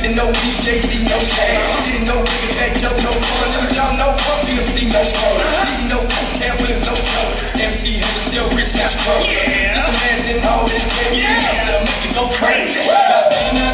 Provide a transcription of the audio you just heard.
Didn't know DJ, see no cash. Didn't know Big Fat Joe, no fun. Little y'all know Pump, see no fun. Didn't know Cat Williams, no show. MC Hammer still rich, that's pro. Just imagine all this crazy. To make it go crazy.